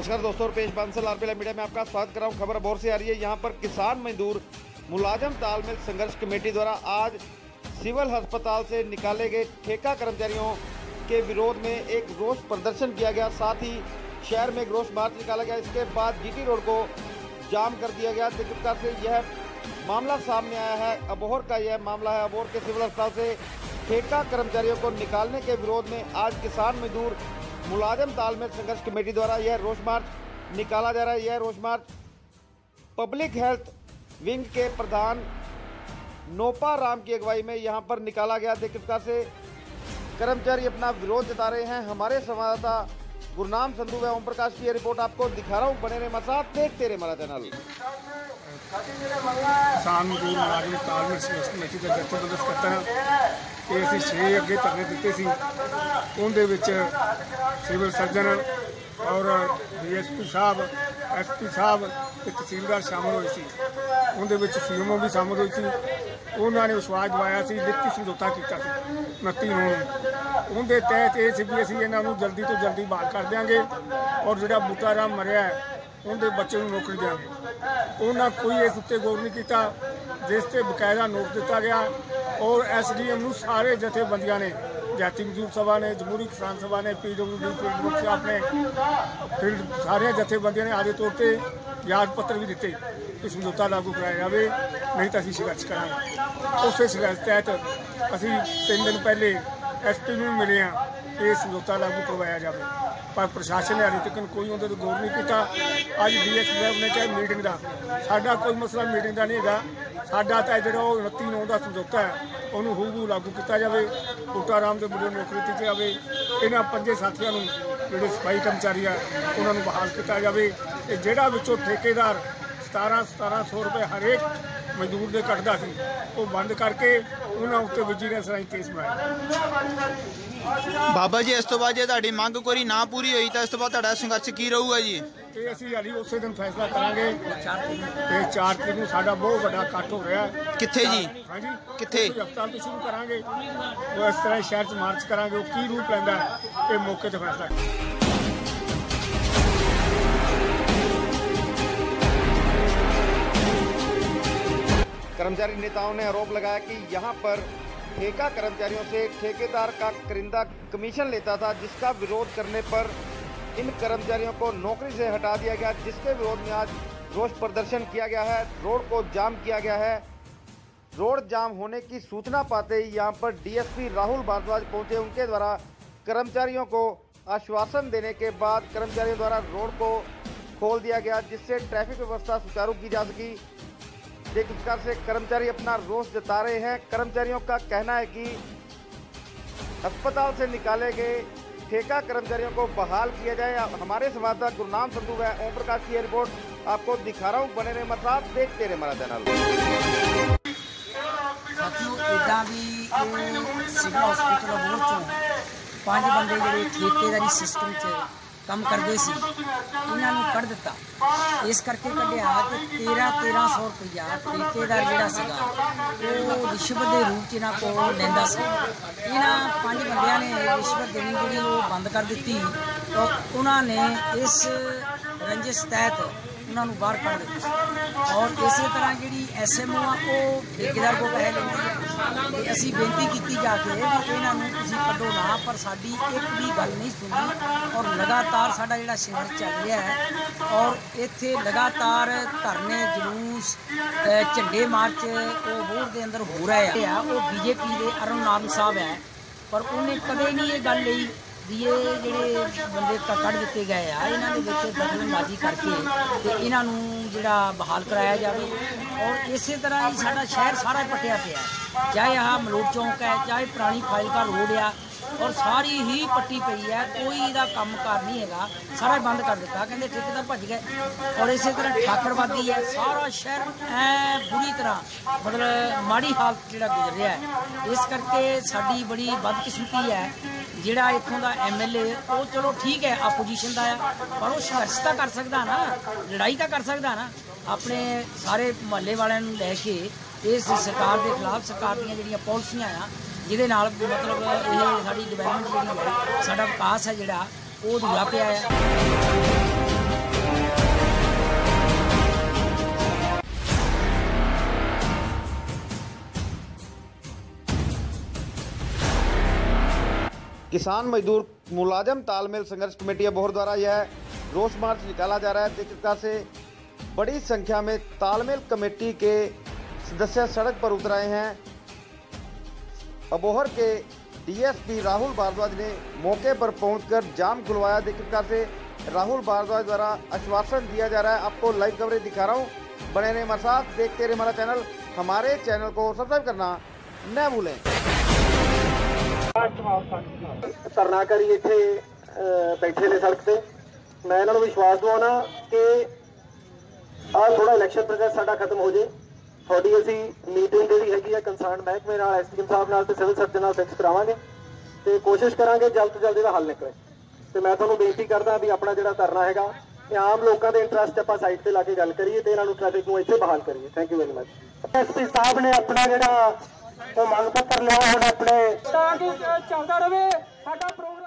नमस्कार दोस्तों, पेश बांसल आरपीएल मीडिया में आपका स्वागत कर रहा हूँ। खबर अबोहर से आ रही है। यहाँ पर किसान मजदूर मुलाजम तालमेल संघर्ष कमेटी द्वारा आज सिविल अस्पताल से निकाले गए ठेका कर्मचारियों के विरोध में एक रोष प्रदर्शन किया गया। साथ ही शहर में एक रोष मार्च निकाला गया। इसके बाद जीटी रोड को जाम कर दिया गया। जिस प्रकार से यह मामला सामने आया है, अबोहर का यह मामला है। अबोहर के सिविल अस्पताल से ठेका कर्मचारियों को निकालने के विरोध में आज किसान मजदूर मुलाजम तालमेल संघर्ष कमेटी द्वारा यह रोष मार्च निकाला जा रहा है। यह रोष मार्च पब्लिक हेल्थ विंग के प्रधान नोपा राम की अगुवाई में यहां पर निकाला गया। जिस प्रकार से कर्मचारी अपना विरोध जता रहे हैं। हमारे संवाददाता गुरनाम संधू व ओम प्रकाश की रिपोर्ट आपको दिखा रहा हूँ। बने रहे हमारे साथ, देखते रहे हमारा चैनल। किसान मजदूर मुलाजम तालमेल संघर्ष कमेटी का जथेबंदस्त करता है कि ਅਸੀਂ 6 ਅੱਗੇ ਧਰਨੇ ਦਿੱਤੇ ਸੀ। ਉਹਦੇ ਵਿੱਚ ਸਿਵਲ ਸਰਜਨ ਔਰ ਡੀਐਸਪੀ ਸਾਹਿਬ, ਐਸਪੀ ਸਾਹਿਬ ਤੇ ਤਹਿਸੀਲਦਾਰ ਸ਼ਾਮਲ ਹੋਏ ਸੀ। ਉਹਦੇ ਵਿੱਚ ਸੀਐਮਓ ਵੀ ਸ਼ਾਮਲ ਹੋਈ ਸੀ। ਉਹਨਾਂ ਨੇ ਵਿਸ਼ਵਾਸ ਦਿਵਾਇਆ ਸੀ, ਲਿਖਤੀ ਸਮਝੌਤਾ ਕੀਤਾ ਸੀ 29 ਨੂੰ। ਉਹਦੇ ਤਹਿਤ ਇਹ ਸੀ ਵੀ ਅਸੀਂ ਇਹਨਾਂ ਨੂੰ ਜਲਦੀ ਤੋਂ ਜਲਦੀ ਬਹਾਲ ਕਰ ਦਿਆਂਗੇ ਔਰ ਜਿਹੜਾ ਬੂਟਾ ਰਾਮ ਮਰਿਆ ਉਹਦੇ ਬੱਚੇ ਨੂੰ ਨੌਕਰੀ ਦਿਆਂਗੇ। ਉਹਨਾਂ ਕੋਈ ਇਸ ਉੱਤੇ ਗੌਰ ਨਹੀਂ ਕੀਤਾ, ਜਿਸ ਤੇ ਬਕਾਇਦਾ ਨੋਟ ਦਿੱਤਾ ਗਿਆ और एसडीएम ਨੂੰ ਸਾਰੇ ਜਥੇਬੰਦੀਆਂ ਨੇ, ਜਾਤੀ ਮਜ਼ਦੂਰ ਸਭਾ ਨੇ, ਜਮਹੂਰੀ ਕਿਸਾਨ ਸਭਾ ਨੇ, ਪੀਡਬਲਿਊਡੀ ਫੀਲਡ ਵਰਕਸ਼ਾਪ ਨੇ, ਫੀਲਡ ਸਾਰੇ ਜਥੇਬੰਦੀਆਂ ਨੇ ਆਦੇ ਤੌਰ ਤੇ ਯਾਦ ਪੱਤਰ ਵੀ ਦਿੱਤੇ ਕਿ ਸਮਝੌਤਾ ਲਾਗੂ ਕਰਾਇਆ ਜਾਵੇ, ਨਹੀਂ ਤਾਂ ਅਸੀਂ ਸੰਘਰਸ਼ ਕਰਾਂਗੇ। ਉਸੇ ਸੰਘਰਸ਼ ਤਹਿਤ ਅਸੀਂ 3 ਦਿਨ ਪਹਿਲੇ ਐਸਪੀ ਨੂੰ ਮਿਲੇ ਹਾਂ ਕਿ ਇਹ ਸਮਝੌਤਾ ਲਾਗੂ ਕਰਵਾਇਆ ਜਾਵੇ, पर प्रशासन ने अभी तक कोई उन्होंने तो गौर नहीं किया। अज डीएसपी साहब ने कहा मीटिंग का साडा कोई मसला मीटिंग का नहीं है। साडा तो जो 29/9 का समझौता है उन्होंने हूबहू लागू किया जाए। बूटा राम के मुंडे नौकरी दी जाए। इन्होंने 5 साथियों जो सफाई कर्मचारी है उन्होंने बहाल किया जाए। जोड़ा विचों ठेकेदार 1700 रुपये हरेक मजदूर के कटता सी वो बंद करके उन्होंने उत्ते विजिलेंस राही केस बनाया। बाबा जी इस तो बाद जो तुहाडी मंग कोई ना पूरी हुई तो इस तो बाद तुहाडा संघर्ष की रहूगा जी? ये असीं हाली उस दिन फैसला करांगे। 4 तरीक नूं साडा बहुत वड्डा इकट्ठ हो रहा है। कित्थे जी? हाँ जी, कित्थे? हस्पताल तो शुरू करांगे, वो इस तरह शहर च मार्च करांगे। वो की रूप लैंदा है ये मौके ते फैसला। कर्मचारी नेताओं ने आरोप लगाया कि यहां पर ठेका कर्मचारियों से ठेकेदार का करिंदा कमीशन लेता था, जिसका विरोध करने पर इन कर्मचारियों को नौकरी से हटा दिया गया, जिसके विरोध में आज रोष प्रदर्शन किया गया है। रोड को जाम किया गया है। रोड जाम होने की सूचना पाते ही यहां पर डीएसपी राहुल भारद्वाज पहुंचे। उनके द्वारा कर्मचारियों को आश्वासन देने के बाद कर्मचारियों द्वारा रोड को खोल दिया गया, जिससे ट्रैफिक व्यवस्था सुचारू की जा सकी। जिस प्रकार से कर्मचारी अपना रोष जता रहे हैं। कर्मचारियों का कहना है कि अस्पताल से निकाले गए ठेका कर्मचारियों को बहाल किया जाए। हमारे संवाददाता गुरनाम संधू व ओम प्रकाश की रिपोर्ट आपको दिखा रहा हूँ। बने रहे हमारे साथ, देखते रहे हमारा चैनल। साथियों इदा भी सिविल हॉस्पिटल अबोहर चो 5 बंदे जो ठेकेदारी सिस्टम च काम करते सी, इन्होंने कढ़ दिता। इस करके कढ़िया कि 1300 रुपया ठेकेदार जोड़ा सगा वो रिश्वत के रूप च इन्हों को लैंदा सी। इन्होंने 5 बंदियां ने रिश्वत देनी जी वो बंद कर दी तो उन्होंने इस रंजिश तहत उन्होंने बाहर कढ़ दिता। और इस तरह जी SMO आ वो ठेकेदार को पैसे लेंगे। असी बेनती की जाके भी इन्हों कढ़ो ना, पर साड़ी एक भी गल नहीं सुनी और लगातार साडा जिहड़ा संघर्ष चल रहा है। और इत्थे लगातार धरने, जुलूस, झंडे मार्च अबोहर के अंदर हो रहे हैं। वो BJP के अरुण नारंग साहब है, पर उन्हें कदे नहीं ये गल ली भी ये जोड़े बंदे कढ़ दिते गए आ इन्हों के दखलअंदाजी करके तो इन्हों जोड़ा बहाल कराया जाए। और इस तरह ही साडा शहर सारा पटिया पिया, चाहे आह मलोट चौंक है, चाहे पुरानी फाइलका रोड आ, और सारी ही पट्टी पई है। कोई इहदा काम कार नहीं है, सारा बंद कर दिता। कहते ठेकेदार भज गए। और इस तरह ठाकरवादी है, सारा शहर ऐ बुरी तरह मतलब माड़ी हालत जो गुजर रहा है। इस करके साड़ी बड़ी बदकिस्मती है जिहड़ा इत्थों का MLA वो चलो ठीक है अपोजिशन का है, पर वो संघर्ष तो कर सकता ना, लड़ाई तो कर सकता ना अपने सारे मुहल्ले वालों लैके इस सरकार के खिलाफ। सरकार दी जिहड़ियां पॉलिसियां आ जिहदे नाल मतलब ये साडी डिवेलपमेंट जिहड़ी है, साडा विकास है जिहड़ा वो अधूरा पिया है। किसान मजदूर मुलाजम तालमेल संघर्ष कमेटी अबोहर द्वारा यह रोष मार्च निकाला जा रहा है। जिस प्रकार से बड़ी संख्या में तालमेल कमेटी के सदस्य सड़क पर उतर आए हैं। अबोहर के डीएसपी राहुल भारद्वाज ने मौके पर पहुंचकर जाम खुलवाया। जिस प्रकार से राहुल भारद्वाज द्वारा आश्वासन दिया जा रहा है। आपको लाइव कवरेज दिखा रहा हूँ, बने रहे हमारे साथ, देखते रहे हमारा चैनल। हमारे चैनल को सब्सक्राइब करना न भूलें। ਧਰਨਾਕਾਰੀ ਇੱਥੇ ਬੈਠੇ ਨੇ ਸੜਕ ਤੇ। ਮੈਂ ਇਹਨਾਂ ਨੂੰ ਵਿਸ਼ਵਾਸ ਦਿਵਾਉਣਾ ਕਿ ਆਹ ਥੋੜਾ ਇਲੈਕਸ਼ਨ ਪ੍ਰੋਸੈਸ ਸਾਡਾ ਖਤਮ ਹੋ ਜੇ। ਤੁਹਾਡੀ ਅਸੀਂ ਮੀਟਿੰਗ ਜਿਹੜੀ ਹੈਗੀ ਆ ਕੰਸਰਨ ਮਹਿਕਮੇ ਨਾਲ, ਐਸਡੀਐਮ ਸਾਹਿਬ ਨਾਲ ਤੇ ਸਿਵਲ ਸਰਜਨ ਨਾਲ ਫਿਕਸ ਕਰਾਵਾਂਗੇ ਤੇ ਕੋਸ਼ਿਸ਼ ਕਰਾਂਗੇ ਜਲਦ ਤੋਂ ਜਲਦ ਇਹਦਾ ਹੱਲ ਨਿਕਲੇ। ਤੇ ਮੈਂ ਤੁਹਾਨੂੰ ਬੇਨਤੀ ਕਰਦਾ ਵੀ ਆਪਣਾ ਜਿਹੜਾ ਧਰਨਾ ਹੈਗਾ ਇਹ ਆਮ ਲੋਕਾਂ ਦੇ ਇੰਟਰਸਟ ਆਪਾਂ ਸਾਈਡ ਤੇ ਲਾ ਕੇ ਗੱਲ ਕਰੀਏ ਤੇ ਇਹਨਾਂ ਨੂੰ ਟ੍ਰੈਫਿਕ ਨੂੰ ਇੱਥੇ ਬਹਾਲ ਕਰੀਏ। Thank you very much. SP ਸਾਹਿਬ ਨੇ ਆਪਣਾ ਜਿਹੜਾ ਉਹ ਮੰਗ ਪੱਤਰ ਲਿਆ ਹੁਣ ਆਪਣੇ ਤਾਂ ਕਿ ਚੱਲਦਾ ਰਹੇ ਸਾਡਾ ਪ੍ਰੋਗਰਾਮ।